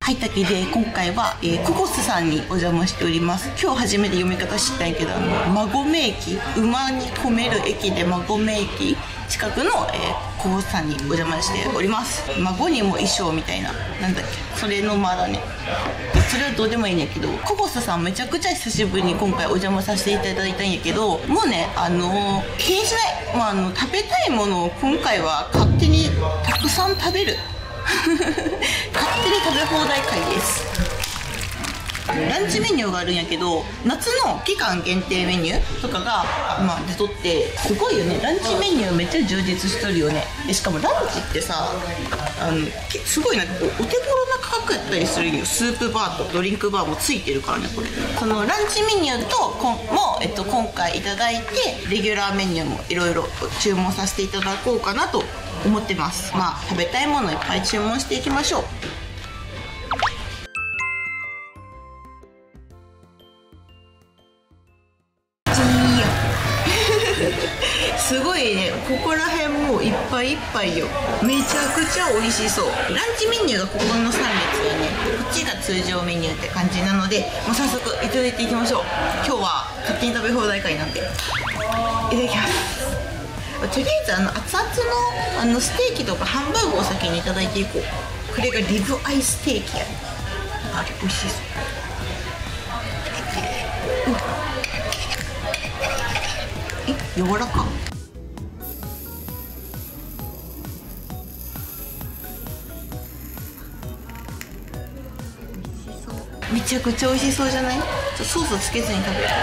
はいたけで今回は、ココスさんにお邪魔しております。今日初めて読み方知ったんやけど、馬込駅、馬に止める駅で馬込駅近くの、ココスさんにお邪魔しております。孫にも衣装みたいな、なんだっけ、それの間だね。それはどうでもいいんやけど、ココスさんめちゃくちゃ久しぶりに今回お邪魔させていただいたんやけど、もうね、気にしない、食べたいものを今回は勝手にたくさん食べる勝手に食べ放題会です。ランチメニューがあるんやけど、夏の期間限定メニューとかが、出とって、すごいよね。ランチメニューめっちゃ充実しとるよね。しかもランチってさ、すごいな、お手頃な価格やったりするよ。スープバーとドリンクバーもついてるからね、これ。そのランチメニューと今回いただいて、レギュラーメニューもいろいろ注文させていただこうかなと思ってます。食べたいものいっぱい注文していきましょう。すごいね、ここら辺もういっぱいいっぱいよ。めちゃくちゃ美味しそう。ランチメニューがここの3列やね。こっちが通常メニューって感じなので、もう早速いただいていきましょう。今日は勝手に食べ放題会なんでいただきます。とりあえず熱々のステーキとかハンバーグを先にいただいていこう。これがリブアイステーキやね。あれ美味しそう。柔らか。めちゃくちゃ美味しそうじゃない？ソースつけずに食べる。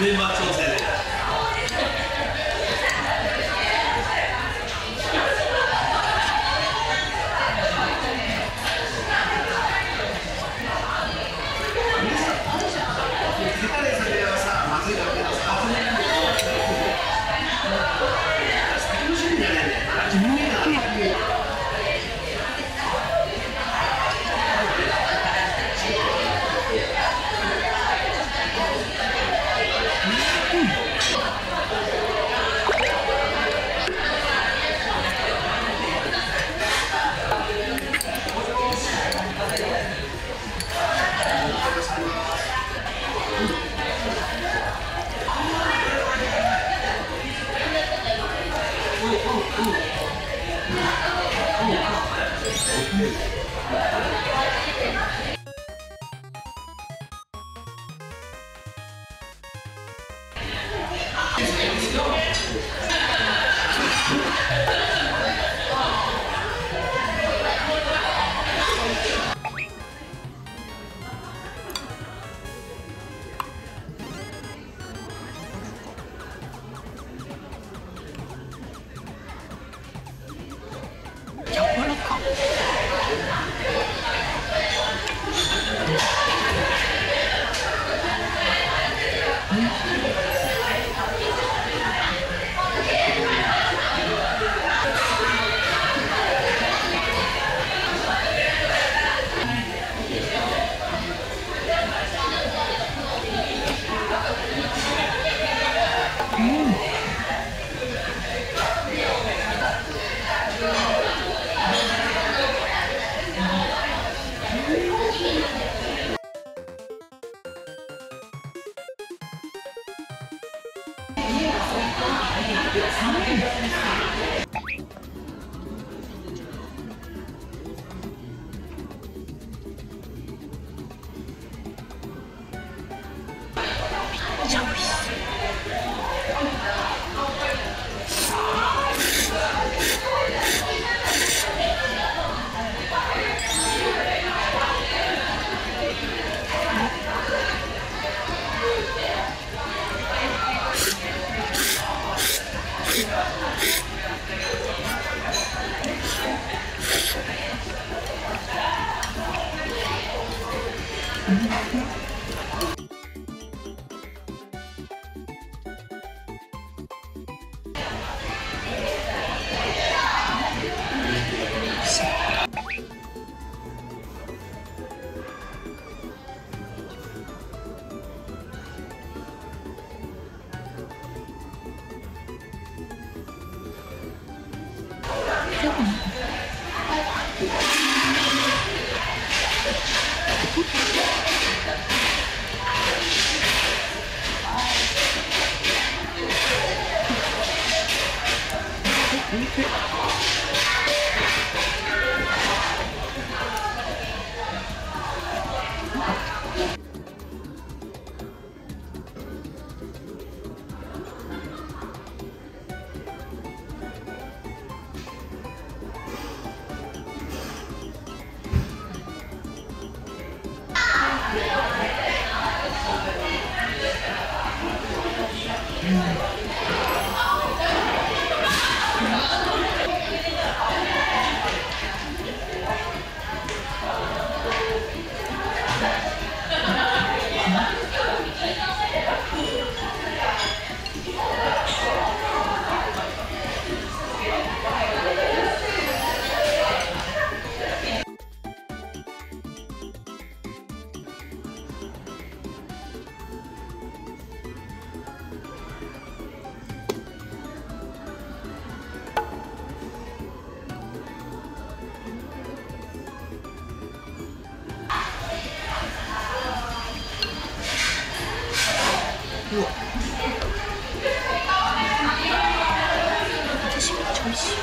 メンバー調整で。 私めっちゃ美味しい。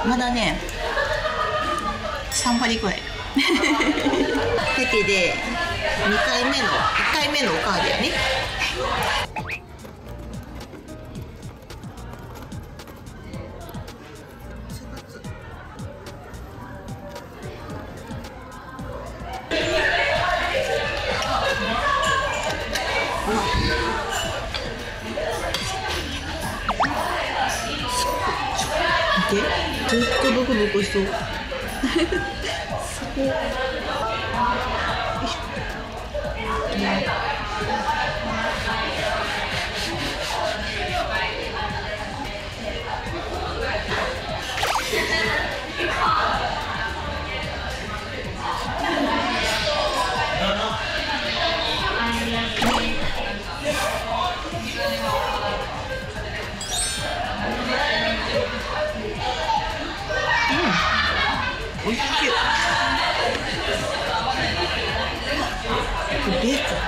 まだね3割ぐらいだけで1回目のおかわりやね。見て、ずっとブクブクしそう。すごい。おいしい。ベーコン。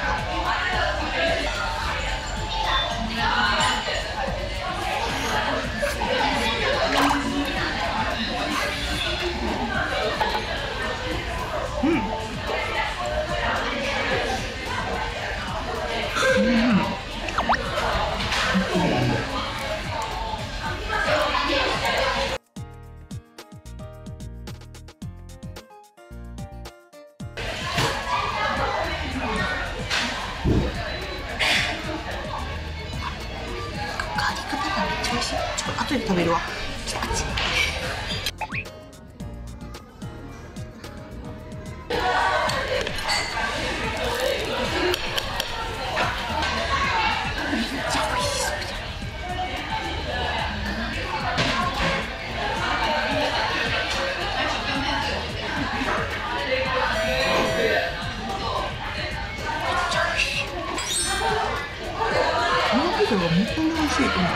ガーリックバターめっちゃ美味しい。ちょっと後で食べるわ。ちょっとあっち。これは本当に美味しいと思う。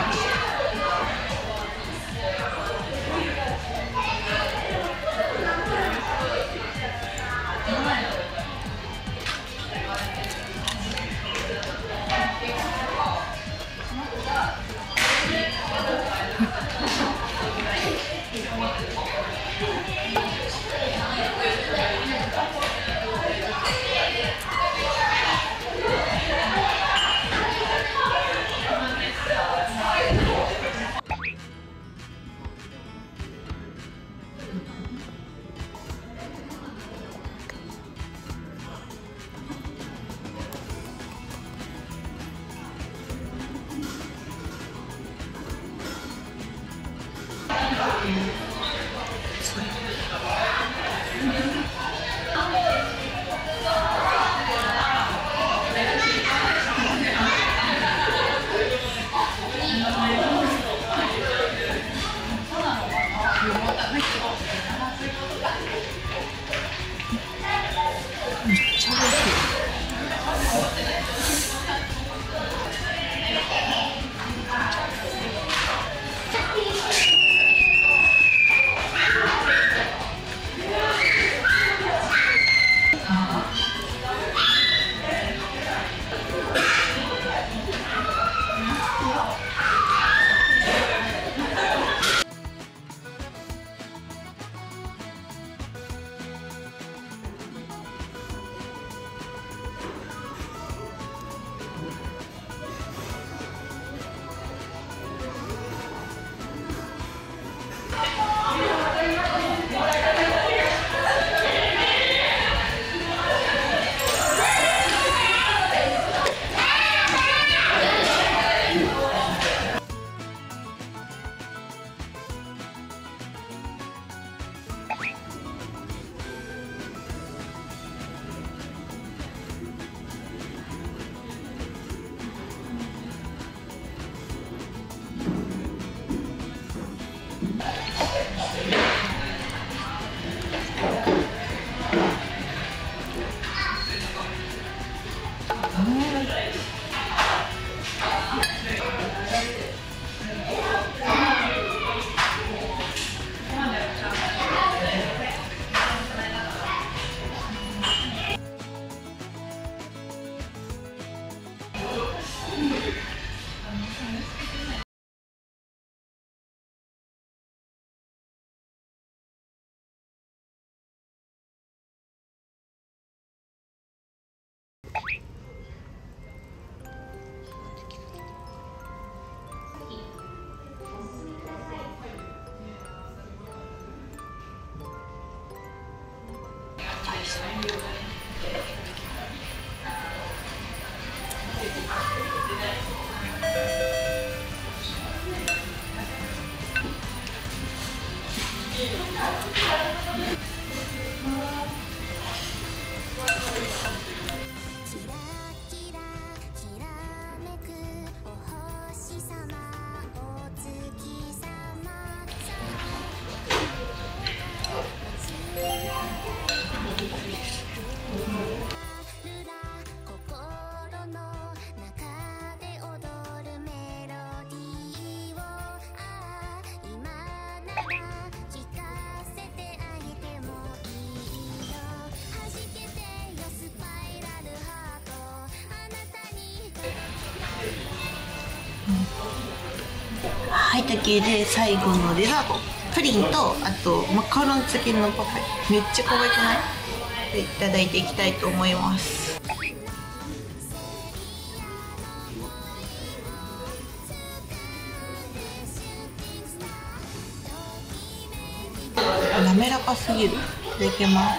はい、というわけで最後のデザート、プリンとあとマカロン付きのパフェ、めっちゃ可愛くない？でいただいていきたいと思います。滑らかすぎる。いただきます。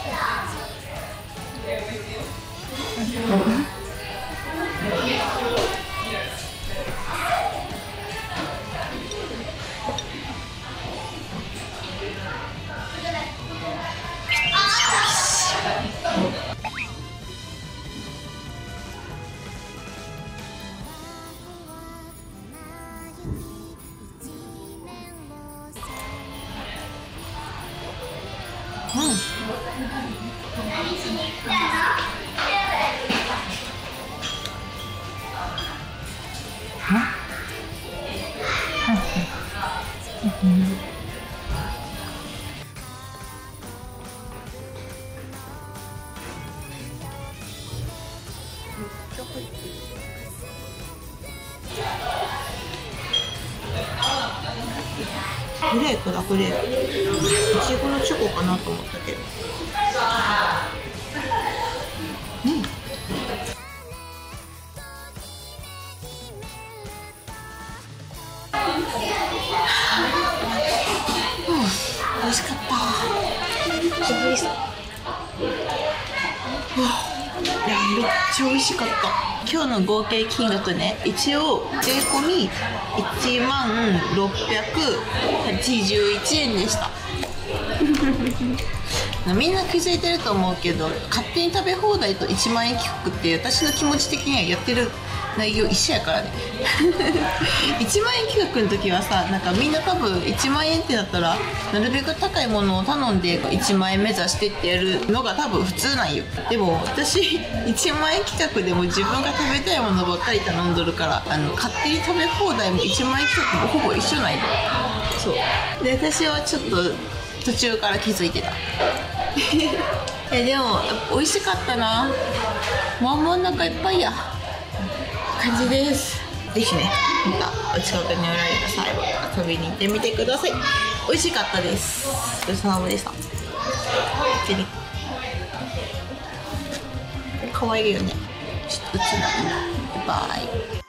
フレークだ、フレーク。いちごのチョコかなと思ったけど。美味しかった。おいしそう。いや、めっちゃ美味しかった。今日の合計金額ね、一応税込み1681円でした。みんな気づいてると思うけど、勝手に食べ放題と1万円企画って私の気持ち的にはやってる内容一緒やからね。1万円企画の時はさ、なんかみんな多分1万円ってなったらなるべく高いものを頼んで1万円目指してってやるのが多分普通なんよ。でも私1万円企画でも自分が食べたいものばっかり頼んどるから、勝手に食べ放題も1万円企画もほぼ一緒なんよ。そうで、私はちょっと途中から気づいてた。でも美味しかったな。もうお腹いっぱいや感じです。ぜひね、またお近くにおられた際は遊びに行ってみてください。美味しかったです。ごちそうさまでした。可愛いよね。ちょっと映らない。バイバイ。